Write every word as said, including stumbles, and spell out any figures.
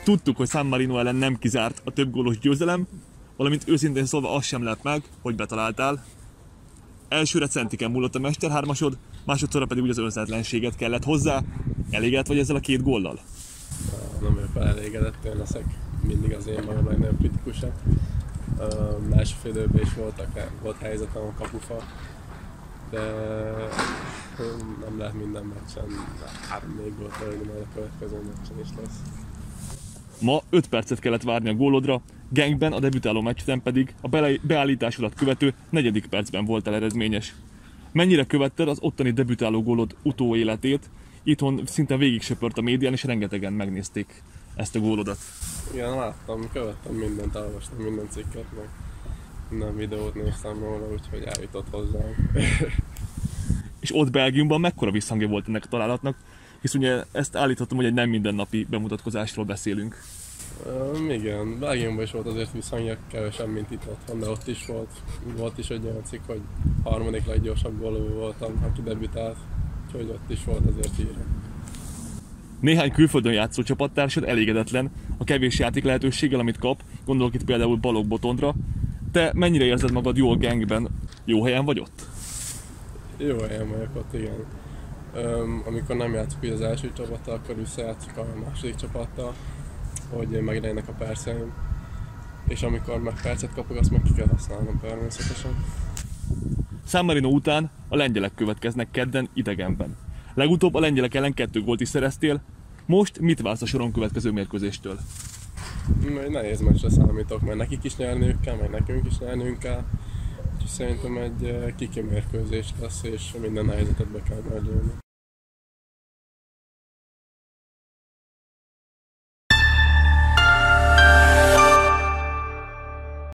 Tudtuk, hogy San Marino ellen nem kizárt a több gólos győzelem, valamint őszintén szólva azt sem lep meg, hogy betaláltál. Elsőre centiken múlott a mesterhármasod, másodszorra pedig úgy az önzetlenséget kellett hozzá. Elégedett vagy ezzel a két góllal? Nem vagyok vele elégedett, én leszek mindig az én magam legnagyobb kritikusa. Uh, Első fél időben is voltak, volt helyzetem a kapufa, de nem lehet minden meccsen három-négy gólt rögni, majd a következő meccsen is lesz. Ma öt percet kellett várni a gólodra, Genkben a debütáló meccsen pedig a beállításodat követő negyedik percben voltál eredményes. Mennyire követted az ottani debütáló gólod utóéletét? Itthon szinte végig söpört a médián, és rengetegen megnézték ezt a gólodat. Igen, láttam, követtem mindent, elolvastam minden cikket, meg minden videót néztem róla, úgyhogy eljutott hozzám. És ott Belgiumban mekkora visszhangja volt ennek a találatnak? Hisz ugye ezt állíthatom, hogy egy nem mindennapi bemutatkozásról beszélünk. Um, igen, Belgiumban is volt azért visszhangja, kevesebb, mint itt otthon, de ott is volt. Volt is egy olyan cikk, hogy harmadik leggyorsabb góló voltam, aki debütált, úgyhogy ott is volt azért híre. Néhány külföldön játszó csapattársad elégedetlen a kevés játék lehetőséggel, amit kap, gondolok itt például Balogh Botondra. Te mennyire érzed magad jól Genkben? Jó helyen vagy ott? Jó helyen vagyok ott, igen. Um, amikor nem játszok az első csapattal, akkor visszajátszok a második csapattal, hogy meglegyenek a perceim. És amikor meg percet kapok, azt meg ki kell használnom természetesen. San Marino után a lengyelek következnek kedden idegenben. Legutóbb a lengyelek ellen kettő gólt is szereztél. Most mit vársz a soron következő mérkőzéstől? Egy nehéz meccsre számítok, mert nekik is nyerniük kell, meg nekünk is nyernünk kell. Úgyhogy szerintem egy kiki mérkőzés lesz, és minden helyzetet be kell majd lőni.